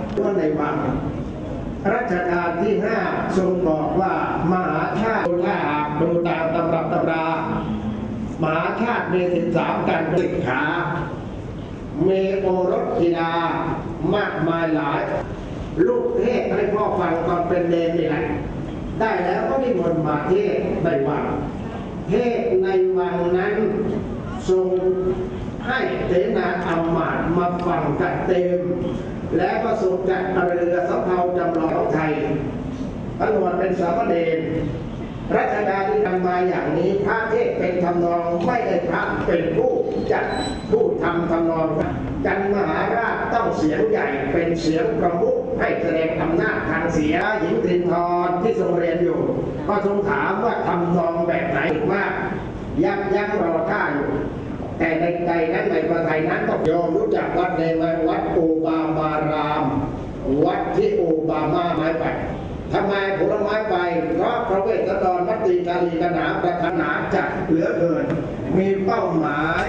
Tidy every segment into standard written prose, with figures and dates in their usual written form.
ว่าในวังรัชกาลที่5ทรงบอกว่ามหาชาติถ้าหากดูตามตำรับตำรามหาชาติมี13กันสิกขามีโอรสธิดามากมายหลายลูกเทศให้พ่อฟังตอนเป็นเนรนี่แหละได้แล้วก็นิมนต์มาเทศในวังเทศในวังนั้นทรงให้เสนาอำมาตย์มาฟังจัดเต็มแล้วก็ทรงจัดเรือสำเภาจำลองไทยตลอดเป็นสามเณรรัชกาลที่ทำมาอย่างนี้พระเทศเป็นทำนองไม่ได้พระเป็นผู้จัดผู้ทำทำนองจันมหาราชต้องเสียงใหญ่เป็นเสียงประมุขให้แสดงอำนาจทางเสียหญิงตินทรที่ทรงเรียนอยู่ก็ทรงถามว่าทำนองแบบไหนว่ายักรอท่าอยู่แต่ในใจนั้นในประเทศนั้นต้องยอมรู้จักวัดในวัดโอบามารามวัดที่โอบามาไม้ไปทำไมผลไม้ไปเพราะพระเวสสันดรมัตติกาลีกนาปรารถนาจัดเหลือเกินมีเป้าหมาย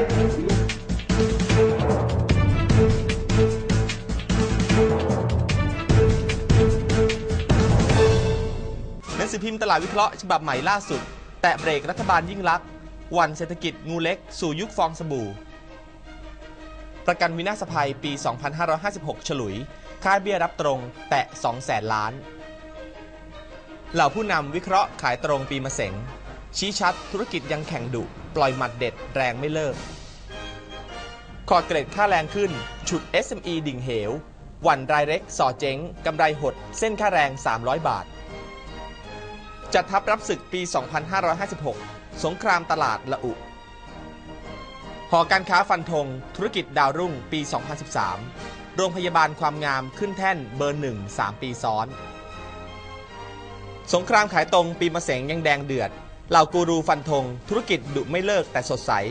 หนังสือพิมพ์ตลาดวิเคราะห์ฉบับใหม่ล่าสุดแตะเบรกรัฐบาลยิ่งลักษณ์วันเศรษฐกิจงูเล็กสู่ยุคฟองสบู่ประกันวินาศภัยปี 2556 ฉลุยค่าเบี้ยรับตรงแตะ 200,000 ล้านเหล่าผู้นำวิเคราะห์ขายตรงปีมะเสงชี้ชัดธุรกิจยังแข่งดุปล่อยหมัดเด็ดแรงไม่เลิกคอร์ดเกรดค่าแรงขึ้นฉุด SME ดิ่งเหววันรายเล็กส่อเจ๊งกำไรหดเส้นค่าแรง 300 บาทจัดทัพรับศึกปี 2556 สงครามตลาดละอุหอการค้าฟันธงธุรกิจดาวรุ่งปี 2013 โรงพยาบาลความงามขึ้นแท่นเบอร์ 1 3 ปีซ้อนสงครามขายตรงปีมะเสงยังแดงเดือดเหล่ากูรูฟันธงธุรกิจดุไม่เลิกแต่สดใส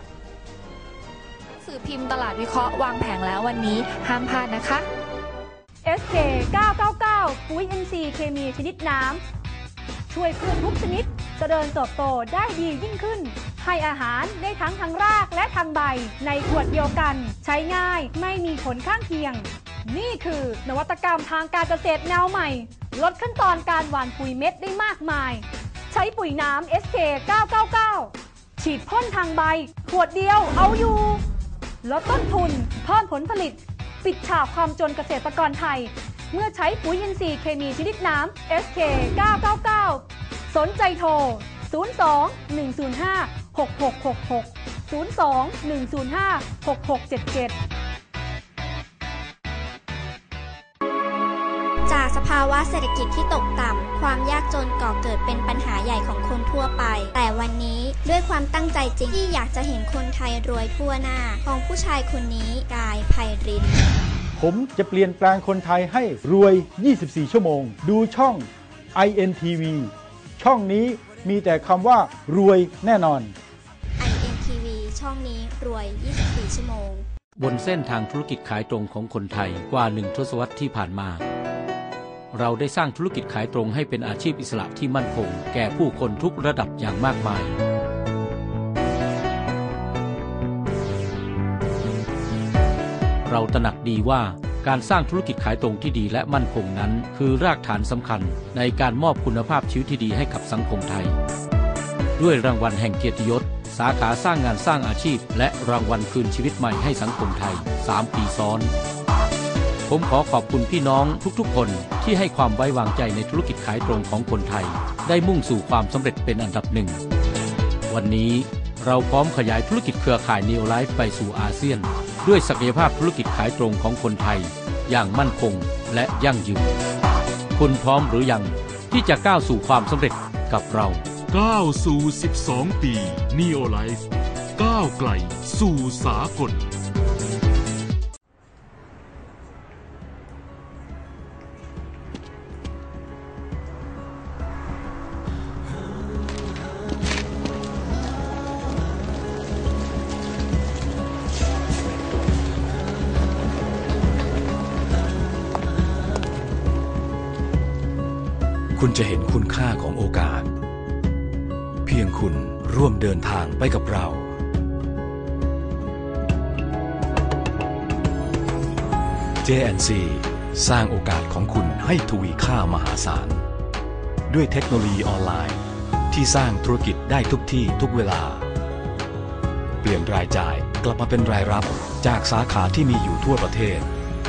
สื่อพิมพ์ตลาดวิเคราะห์วางแผงแล้ววันนี้ห้ามพลาดนะคะ SK 999ปุ๋ย NC เคมีชนิดน้ำช่วยพืชทุกชนิดเจริญเติบโตได้ดียิ่งขึ้นให้อาหารได้ทั้งทางรากและทางใบในขวดเดียวกันใช้ง่ายไม่มีผลข้างเคียงนี่คือนวัตกรรมทางการเกษตรแนวใหม่ลดขั้นตอนการหว่านปุ๋ยเม็ดได้มากมายใช้ปุ๋ยน้ำ SK 999ฉีดพ่นทางใบขวดเดียวเอาอยู่ลดต้นทุนเพิ่มผลผลิตปิดฉากความจนเกษตรกรไทยเมื่อใช้ปุ๋ยอินทรีย์เคมีชนิดน้ำ SK 999สนใจโทร 02-105-6666 02-105-6677 จากสภาวะเศรษฐกิจที่ตกต่ำความยากจนก่อเกิดเป็นปัญหาใหญ่ของคนทั่วไปแต่วันนี้ด้วยความตั้งใจจริงที่อยากจะเห็นคนไทยรวยทั่วหน้าของผู้ชายคนนี้กายไพรินทร์ผมจะเปลี่ยนแปลงคนไทยให้รวย 24 ชั่วโมงดูช่อง INTV ช่องนี้มีแต่คำว่ารวยแน่นอน INTV ช่องนี้รวย 24 ชั่วโมงบนเส้นทางธุรกิจขายตรงของคนไทยกว่า1 ทศวรรษที่ผ่านมาเราได้สร้างธุรกิจขายตรงให้เป็นอาชีพอิสระที่มั่นคงแก่ผู้คนทุกระดับอย่างมากมายเราตระหนักดีว่าการสร้างธุรกิจขายตรงที่ดีและมั่นคงนั้นคือรากฐานสำคัญในการมอบคุณภาพชีวิตที่ดีให้กับสังคมไทยด้วยรางวัลแห่งเกียรติยศสาขาสร้างงานสร้างอาชีพและรางวัลคืนชีวิตใหม่ให้สังคมไทย3 ปีซ้อนผมขอขอบคุณพี่น้องทุกๆคนที่ให้ความไว้วางใจในธุรกิจขายตรงของคนไทยได้มุ่งสู่ความสำเร็จเป็นอันดับหนึ่งวันนี้เราพร้อมขยายธุรกิจเครือข่าย Neo Life ไปสู่อาเซียนด้วยศักยภาพธุรกิจขายตรงของคนไทยอย่างมั่นคงและยั่งยืนคุณพร้อมหรือยังที่จะก้าวสู่ความสำเร็จกับเราก้าวสู่12 ปี Neo Life ก้าวไกลสู่สากลคุณจะเห็นคุณค่าของโอกาสเพียงคุณร่วมเดินทางไปกับเรา J&C สร้างโอกาสของคุณให้ทวีค่ามหาศาลด้วยเทคโนโลยีออนไลน์ที่สร้างธุรกิจได้ทุกที่ทุกเวลาเปลี่ยนรายจ่ายกลับมาเป็นรายรับจากสาขาที่มีอยู่ทั่วประเทศ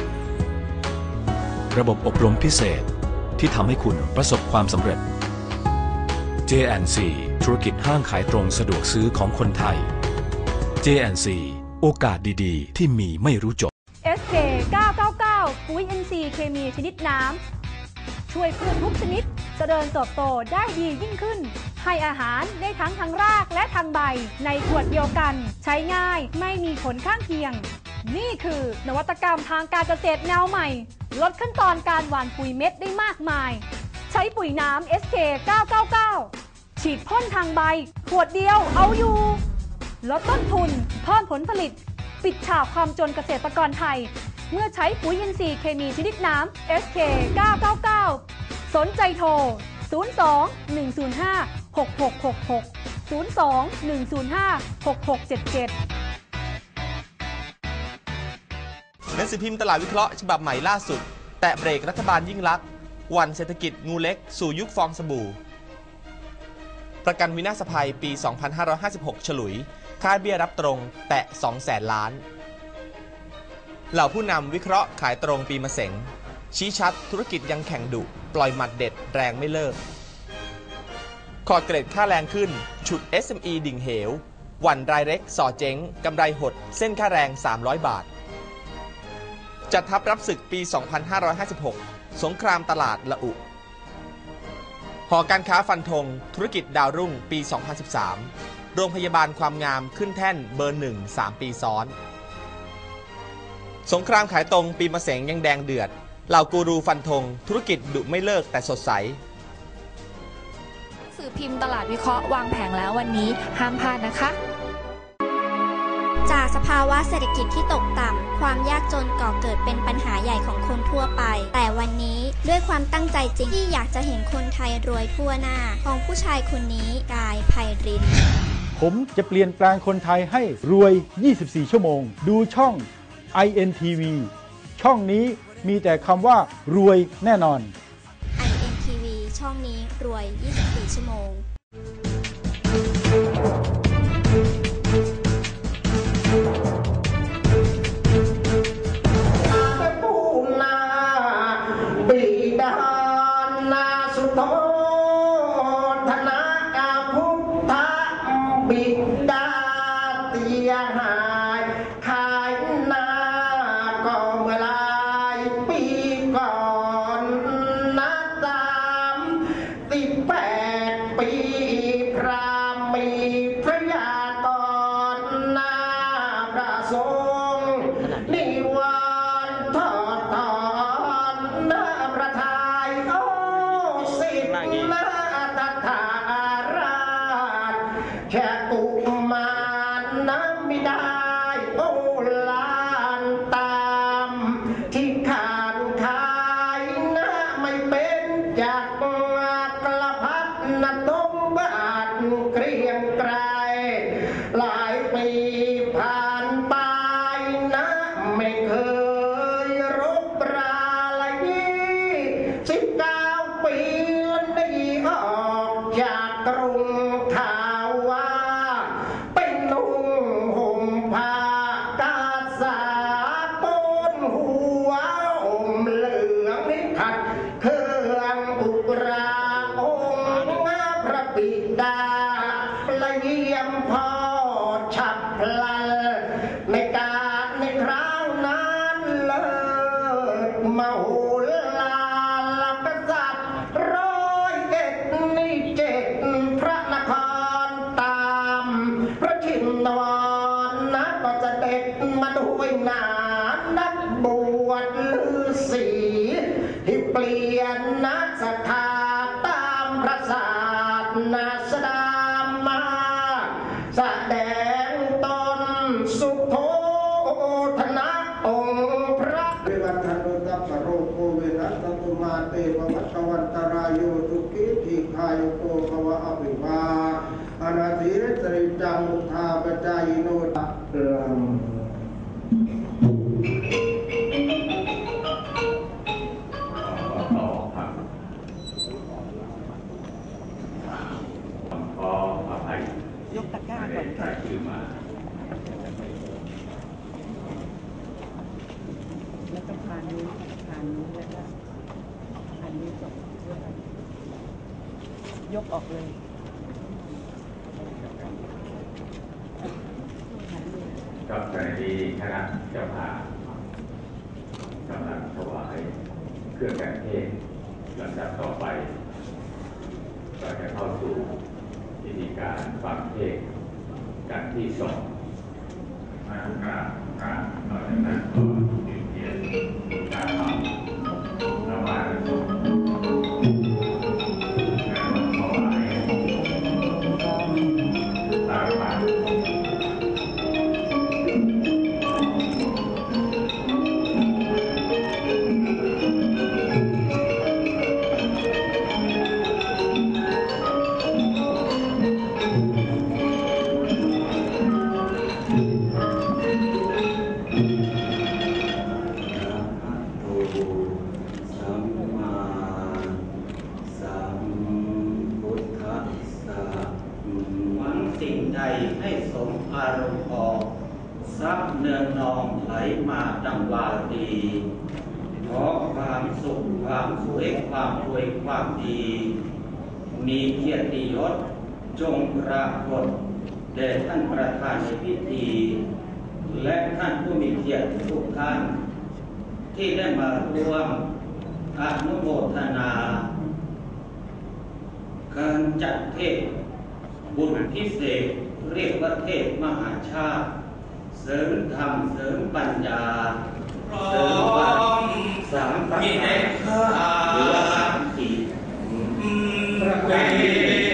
ระบบอบรมพิเศษที่ทำให้คุณประสบความสำเร็จ J&C ธุรกิจห้างขายตรงสะดวกซื้อของคนไทย J&C โอกาสดีๆที่มีไม่รู้จบ SK 999 ปุ๋ย NC เคมีชนิดน้ำช่วยพืชทุกชนิดเจริญเติบโตได้ดียิ่งขึ้นให้อาหารได้ทั้งทางรากและทางใบในขวดเดียวกันใช้ง่ายไม่มีผลข้างเคียงนี่คือนวัตกรรมทางการเกษตรแนวใหม่ลดขั้นตอนการหว่านปุ๋ยเม็ดได้มากมายใช้ปุ๋ยน้ำ SK 999 ฉีดพ่นทางใบขวดเดียวเอาอยู่ลดต้นทุนเพิ่มผลผลิตปิดฉากความจนเกษตรกรไทยเมื่อใช้ปุ๋ยอินทรีย์เคมีชนิดน้ำ SK 999 สนใจโทร 02 105 6666 02 105 6677 หนังสือพิมพ์ตลาดวิเคราะห์ฉบับใหม่ล่าสุดแตะเบรกรัฐบาลยิ่งลักษณ์วันเศรษฐกิจงูเล็กสู่ยุคฟองสบู่ประกันวินาศภัยปี 2556 ฉลุยค่าเบี้ยรับตรงแตะ 200,000 ล้านเหล่าผู้นำวิเคราะห์ขายตรงปีมะเสงชี้ชัดธุรกิจยังแข่งดุปล่อยหมัดเด็ดแรงไม่เลิกคอร์ดเกรดค่าแรงขึ้นฉุด SME ดิ่งเหววันรายเล็กส่อเจ๊งกำไรหดเส้นค่าแรง 300 บาทจัดทัพรับศึกปี 2556 สงครามตลาดละอุหอการค้าฟันธงธุรกิจดาวรุ่งปี 2013 โรงพยาบาลความงามขึ้นแท่นเบอร์ 1 3 ปีซ้อนสงครามขายตรงปีมะเสงยังแดงเดือดเหล่ากูรูฟันธงธุรกิจดุไม่เลิกแต่สดใสสื่อพิมพ์ตลาดวิเคราะห์วางแผงแล้ววันนี้ห้ามพลาดนะคะจากสภาวะเศรษฐกิจที่ตกต่ำความยากจนก่อเกิดเป็นปัญหาใหญ่ของคนทั่วไปแต่วันนี้ด้วยความตั้งใจจริงที่อยากจะเห็นคนไทยรวยทั่วหน้าของผู้ชายคนนี้กายไพรินทร์ผมจะเปลี่ยนแปลงคนไทยให้รวย 24 ชั่วโมงดูช่อง INTV ช่องนี้มีแต่คำว่ารวยแน่นอน INTV ช่องนี้รวย 24 ชั่วโมงบิดานาสุโธธนาพุทธบิดาเตียหายขายนาก็เมื่อลายปีก่อนนะ38 ปีพระมีพระยากรนาพระทรงนิวันทอดถอนนาประทายโอสิทธิ์นาตถาราชแค่กุมารน้ำไม่ได้โอลานตามที่ขาดขายนะไม่เป็นจากกระพัดนะต้มบาดเกรียงไกรหลายปีผ่านไปนะไม่เคยรบราเลย19 ปีได้ออกจากกรุงข่าวว่าไปนุ่งห่มผ้ากาสาต้นหัวอมเหลืองนิขัดเครื่องอุราองค์พระบิดาละเยี่ยมพ่อฉับพลันในการในคราวนั้นเลิศมโหฬารกษัตริย์101นี่7พระนครตามพระชินวรนะก็จะเด็ดมาด้วยหนานักบวชฤาษีที่เปลี่ยนนักศรัทธาตามพระศาสนาสดามาแสดงตนสุโธธนะองค์พระเววัฒนุตัปโรโคเวนัสตุมาเตววัตวันตรายโยทุกิทิคายโกภวะอภิวาอนาธิรสริจังมุทาปจายโนตันี้ผ่านนี้แล้วก็อันนี้จบยกออกเลยกับขณะนี้คณะเจ้าภาพกำลังถวายเครื่องแต่งเทศลำดับต่อไปก็จะเข้าสู่พิธีการฟังเทศกันที่2มาทุกการต่อจากนั้นก็จุดเทียนการทำระหว่างการถวายตามมาให้สมอารมณ์ออกซับเนืองนองไหลมาดังวารีขอความสุขความสวยความรวยความดีมีเกียรติยศจงปรากฏแด่ท่านประธานในพิธีและท่านผู้มีเกียรติทุกท่านที่ได้มาร่วมอนุโมทนาการจัดเทศบุญพิเศษเรียกว่าเทศมหาชาติเสริมธรรมเสริมปัญญาเสริมวัดสามประการหรือว่า3 ประการที่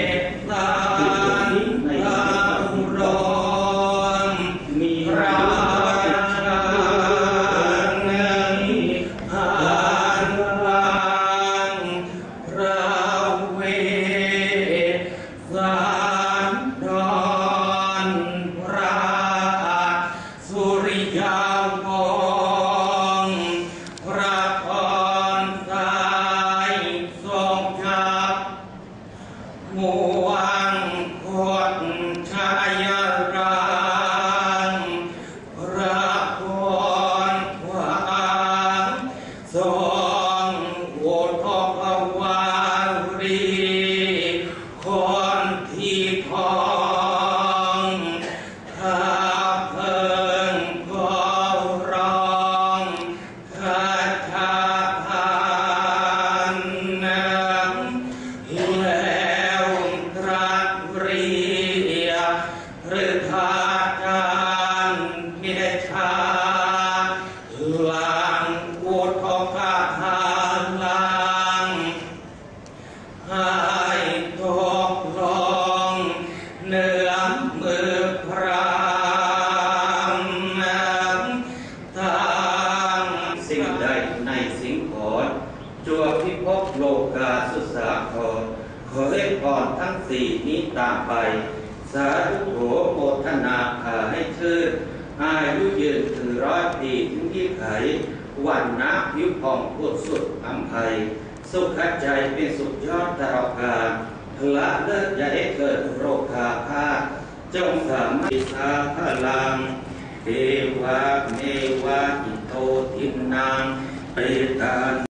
ในร้อนมีราชาในหานวังราเวสานดอนพระสุริยาวงศ์พระพรสายทรงชับมวงคดชายรังพระพรขวางทรงโอทพวารีคนที่ทองข้าเพิ่งขอร้องข้าชาทานแล้วตรัสเรียกหรือทาจารเนชาหลังอุทกาทานลังให้ตกลงเนื้อมือพระตามสิ่งใดในสิ่งขอจวบพิภพโลกาสุสาครขอให้พรทั้ง4นี้ตามไปสาธุโหโมทนาขอให้ชื่นอายุยืนถึง100 ปีถึงที่ไขวันนะผิวผ่องพูดสุดอำไพสุขใจเป็นสุดยอดตลอดกาลละเลิศอย่าได้เกิดโรคาพาธจงสามารถสาพลังเทวะเมวะอิโตทินังเปตาน